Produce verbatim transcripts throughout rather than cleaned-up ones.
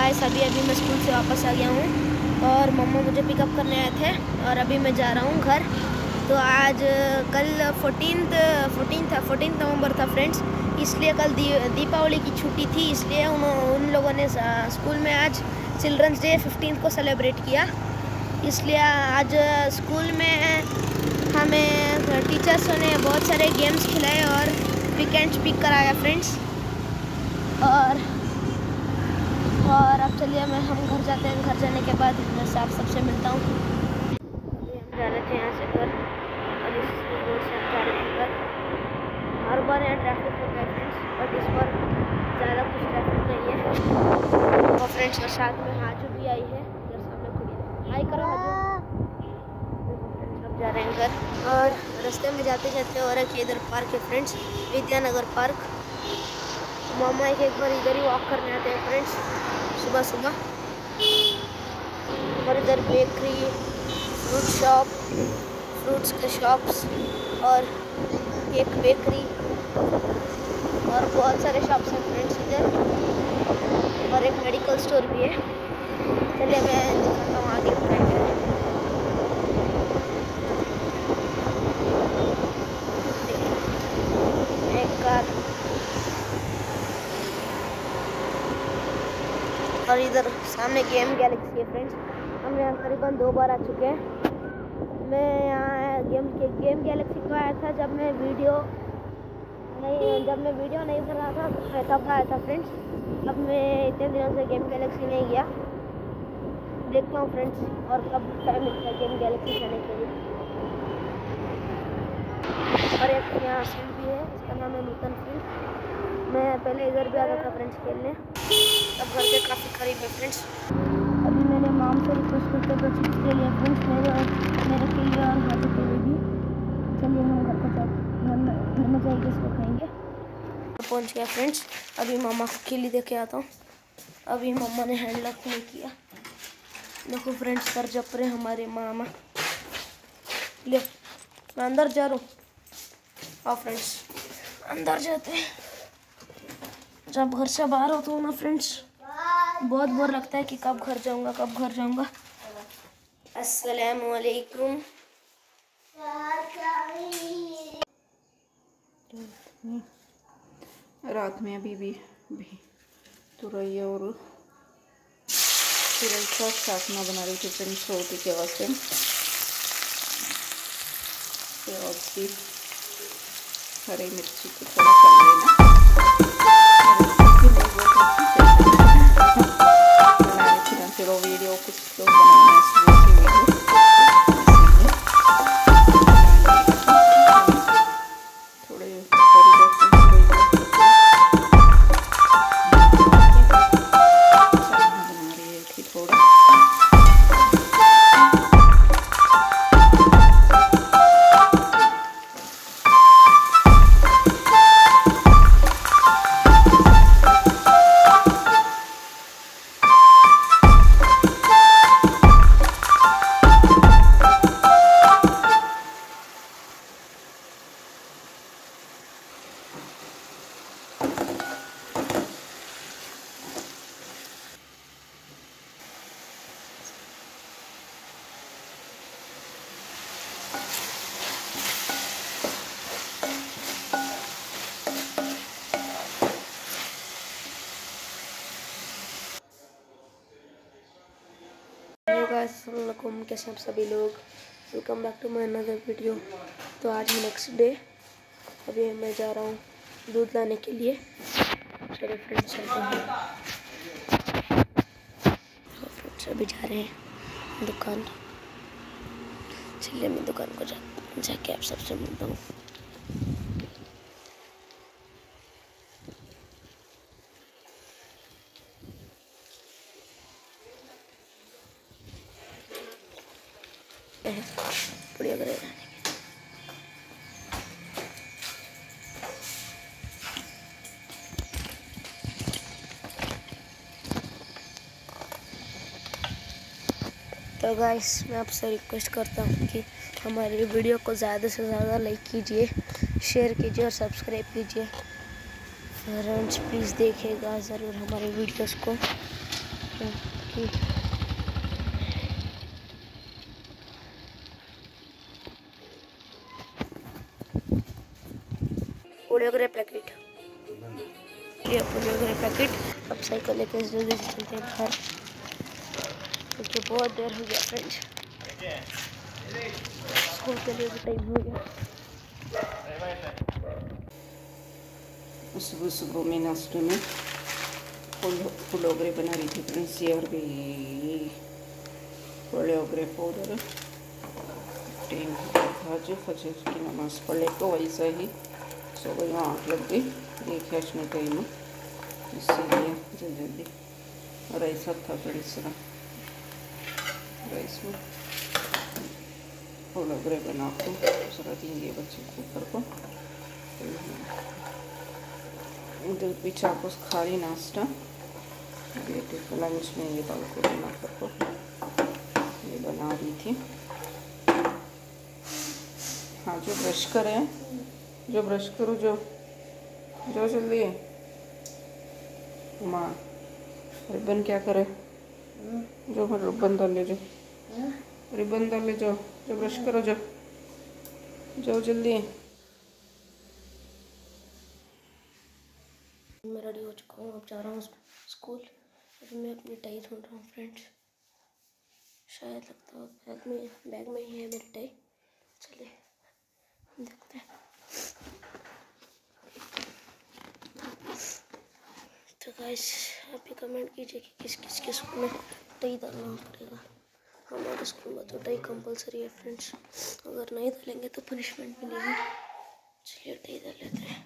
Guys अभी अभी मैं स्कूल से वापस आ गया हूँ और मम्मा मुझे पिकअप करने आए थे और अभी मैं जा रहा हूँ घर। तो आज कल फोर्टीन फोर्टीन था फोर्टीन नवंबर था फ्रेंड्स, इसलिए कल दी, दीपावली की छुट्टी थी, इसलिए उन उन लोगों ने स्कूल में आज चिल्ड्रंस डे फिफ्टीन को सेलिब्रेट किया। इसलिए आज स्कूल में हमें टीचर्सों ने बहुत सारे गेम्स खिलाए और पिक एंड स्पीक कराया फ्रेंड्स। और और अब चलिए मैं हम घर जाते हैं। घर जाने के बाद मैं आप सबसे मिलता हूँ। अभी हम जा रहे थे यहाँ से घर और इस रोड से हम जा रहे थे घर। हर बार यहाँ ट्रैफिक होता है फ्रेंड्स, बट इस बार ज़्यादा कुछ ट्रैफिक नहीं है। और फ्रेंड्स और साथ में हाजू भी आई है, इधर सामने खड़ी हाई करो हाजू। हम जा रहे हैं घर और रास्ते में जाते जाते और एक इधर पार्क है फ्रेंड्स, विद्यानगर पार्क। मामा एक एक बार इधर ही वॉक करने आते हैं फ्रेंड्स सुबह सुबह। और इधर बेकरी, फ्रूट शॉप, फ्रूट्स के शॉप्स और एक बेकरी और बहुत सारे शॉप्स हैं फ्रेंड्स इधर, और एक मेडिकल स्टोर भी है। चलिए मैं दिखाता हूँ आगे क्या है। एक कार और इधर सामने गेम गैलेक्सी है फ्रेंड्स। हम यहाँ करीबन दो बार आ चुके हैं। मैं यहाँ गेम के गेम गैलेक्सी को आया था जब मैं वीडियो नहीं जब मैं वीडियो नहीं कर रहा था तब आया था फ्रेंड्स। अब मैं इतने दिनों से गेम गैलेक्सी नहीं गया, देखता हूँ फ्रेंड्स और कब टाइम मिलता है गेम गैलेक्सी जाने के लिए। और एक यहाँ फील्ड भी है, इसका नाम है नूतन फील्ड। मैं पहले इधर भी आता था फ्रेंड्स खेलने, अब घर के काफ़ी करीब है फ्रेंड्स। अभी मैंने माम से रिक्वेस्ट करके दो चिप्स ले लिया फ्रेंड्स, मेरे और मेरे के लिए और हाथों के लिए भी। चलिए हम घर को जा घर में घर में जाएंगे, इसको खाएंगे। पहुंच गया फ्रेंड्स, अभी मामा को केली दे के आता हूँ। अभी मामा ने हैंड लॉक नहीं किया, देखो फ्रेंड्स सर जप रहे हमारे मामा। ले मैं अंदर जा रहा हूँ। आओ फ्रेंड्स अंदर जाते हैं। जब घर से बाहर होता हूँ ना फ्रेंड्स, बहुत बोर लगता है कि कब घर जाऊँगा कब घर जाऊँगा। अस्सलामु अलैकुम। रात में अभी भी भी तुरई और तुरई का साग ना बना रही थी फ्रेंड्स रोटी के वास्ते। प्याज की हरी मिर्ची को थोड़ा कर लेना। फिर वो वीडियो कुछ लोग बनाना सुबह की वीडियो थोड़े बना रही थी थोड़ा। अस्सलामुअलैकुम, कैसे आप सभी लोग। Welcome back to my another video. तो आज है नेक्स्ट डे, अभी मैं जा रहा हूँ दूध लाने के लिए। चलो फ्रेंड्स चलते हैं। फ्रेंड्स अभी जा रहे हैं दुकान। चलिए मैं दुकान को जा जाके आप सबसे मिलता हूँ। बढ़िया करेगा। तो गाइस मैं आपसे रिक्वेस्ट करता हूँ कि हमारी वीडियो को ज़्यादा से ज़्यादा लाइक कीजिए, शेयर कीजिए और सब्सक्राइब कीजिए। फ्रेंड्स प्लीज़ देखिएगा ज़रूर हमारे वीडियोस को। पुलियोगरे पैकेट, ये पुलियोगरे पैकेट। अब साइकिल लेकर जल्दी से चलते हैं घर, क्योंकि बहुत देर हो गया फ्रेंड्स, स्कूल के लिए भी टाइम हो गया। सुबह सुबह में नाश्ते में पुलियोगरे बना रही थी फ्रेंड्स। ये और भी पुलियोगरे पाउडर टाइम खाजू फजर की नमाज पढ़े तो वैसा ही सो गई, आँख लग गई एक हैश में टाइम, इसीलिए जल्दी जल्दी राइस था फ्रेंड्स। राइस में पुलियोगरे बना को जरा देंगे बच्चे को ऊपर को। इधर पीछा को खाली नाश्ता, बेटे को लंच में ये दाल को बना कर को ये बना रही थी। हाँ जो ब्रश करें, जो ब्रश करो, जो जो जल्दी माँ रिबन क्या करे, जो रिबन डाल ले, जो रिबन डाल ले, जो जो ब्रश करो, जो जो जल्दी। मैं रेडी हो चुका हूँ, अब जा रहा हूँ स्कूल। अभी मैं अपनी टाई ढूंढ रहा हूँ फ्रेंड्स, शायद लगता है बैग में बैग में ही है मेरी टाई। चलिए देखते हैं। तो गाइस आप भी कमेंट कीजिए कि किस किस के स्कूल में टाई डालना पड़ेगा। हमारे स्कूल में तो टाई कंपलसरी है फ्रेंड्स, अगर नहीं डालेंगे तो पनिशमेंट मिलेगी। चलिए टाई डाल लेते हैं।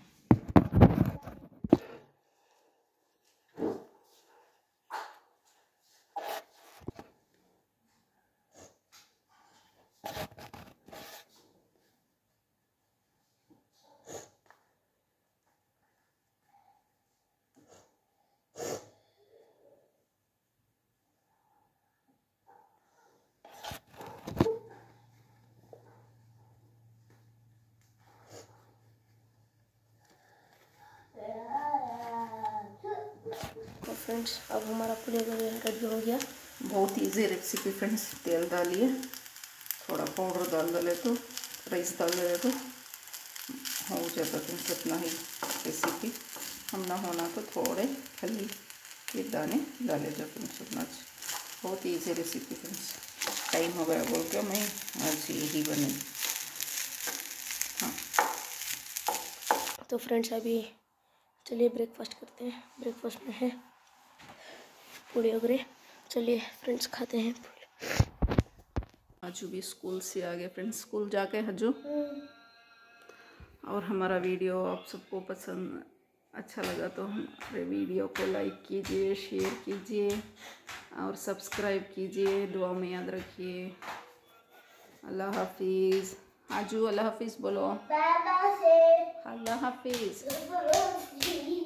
तो फ्रेंड्स अब हमारा पुलियोगरे रेडी हो गया। बहुत इजी रेसिपी फ्रेंड्स। तेल डालिए, थोड़ा पाउडर डाल डाले तो राइस डाल डाले तो हो जाता फ्रेंड्स इतना ही रेसिपी। हम ना होना तो थोड़े खाली ये दाने डाले जाते फ्रेंड्स, उतना बहुत इजी रेसिपी फ्रेंड्स। टाइम हो गया बोल के मैं आज यही बने। हाँ तो फ्रेंड्स अभी चलिए ब्रेकफास्ट करते हैं। ब्रेकफास्ट में है पुलियोगरे। चलिए फ्रेंड्स खाते हैं। हजू भी स्कूल से आ गए फ्रेंड्स, स्कूल जाके हजू। और हमारा वीडियो आप सबको पसंद अच्छा लगा तो हमारे वीडियो को लाइक कीजिए, शेयर कीजिए और सब्सक्राइब कीजिए। दुआ में याद रखिए। अल्लाह हाफिज़। आजू अल्लाह हाफिज़ बोलो। अल्लाह हाफिज़।